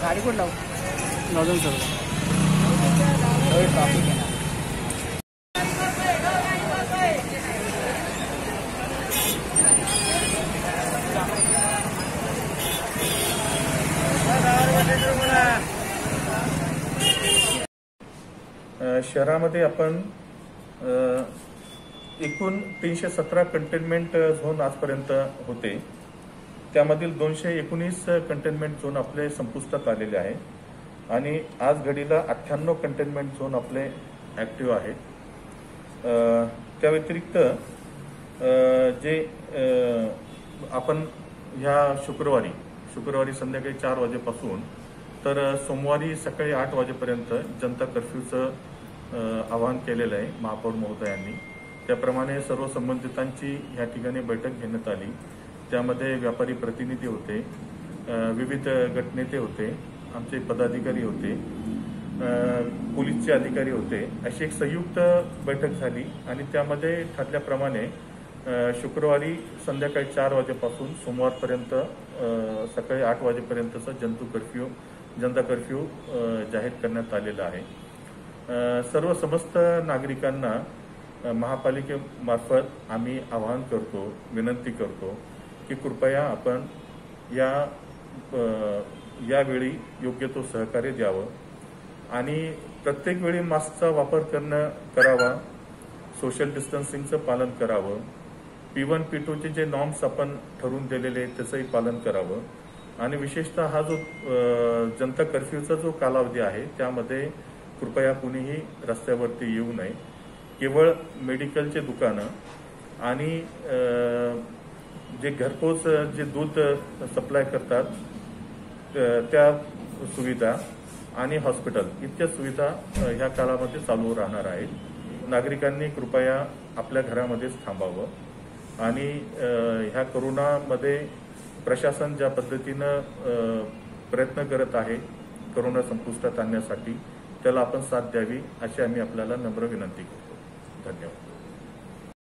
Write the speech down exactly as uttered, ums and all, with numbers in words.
गाडी कोण लावू नॉर्दर्न सर ट्रॉफिक आहे ना. शहरामध्ये आपण एकूण तीनशे सतरा कंटेनमेंट झोन आजपर्यंत होते. त्यामधील दोनशे एकोणीस कंटेनमेंट झोन आपले संपुष्टात आलेले आहे आणि आज घडीला अठ्ठ्याण्णव कंटेनमेंट झोन आपले ऍक्टिव्ह आहेत. त्या व्यतिरिक्त जे आपण ह्या शुक्रवारी शुक्रवारी संध्याकाळी चार वाजेपासून तर सोमवारी सकाळी आठ वाजेपर्यंत जनता कर्फ्यूचं आवाहन केलेलं आहे महापौर महोदयांनी. त्याप्रमाणे सर्व संबंधितांची या ठिकाणी बैठक घेण्यात आली. त्यामध्ये व्यापारी प्रतिनिधी होते, विविध गटनेते होते, आमचे पदाधिकारी होते, पोलीसचे अधिकारी होते. अशी एक संयुक्त बैठक झाली आणि त्यामध्ये ठरल्याप्रमाणे शुक्रवारी संध्याकाळी चार वाजेपासून सोमवारपर्यंत सकाळी आठ वाजेपर्यंतचा जंतू कर्फ्यू जनता कर्फ्यू जाहीर करण्यात आलेला आहे. सर्व समस्त नागरिकांना महापालिकेमार्फत आम्ही आवाहन करतो, विनंती करतो की कृपया आपण या यावेळी योग्य तो सहकार्य द्यावं आणि प्रत्येक वेळी मास्कचा वापर करणं करावा, सोशल डिस्टन्सिंगचं पालन करावं, पी वन पी टूचे जे नॉर्म्स आपण ठरवून दिलेले त्याचंही पालन करावं आणि विशेषतः हा जो जनता कर्फ्यूचा जो कालावधी आहे त्यामध्ये कृपया कुणीही रस्त्यावरती येऊ नये. केवळ मेडिकलचे दुकानं आणि जे घरपोच जे दूध सप्लाय करतात त्या सुविधा आणि हॉस्पिटल इतक्या सुविधा ह्या काळामध्ये चालू राहणार आहेत. नागरिकांनी कृपया आपल्या घरामध्येच थांबावं आणि ह्या कोरोनामध्ये प्रशासन ज्या पद्धतीनं प्रयत्न करत आहे कोरोना संपुष्टात आणण्यासाठी त्याला आपण साथ द्यावी अशी आम्ही आपल्याला नम्र विनंती करतो. धन्यवाद.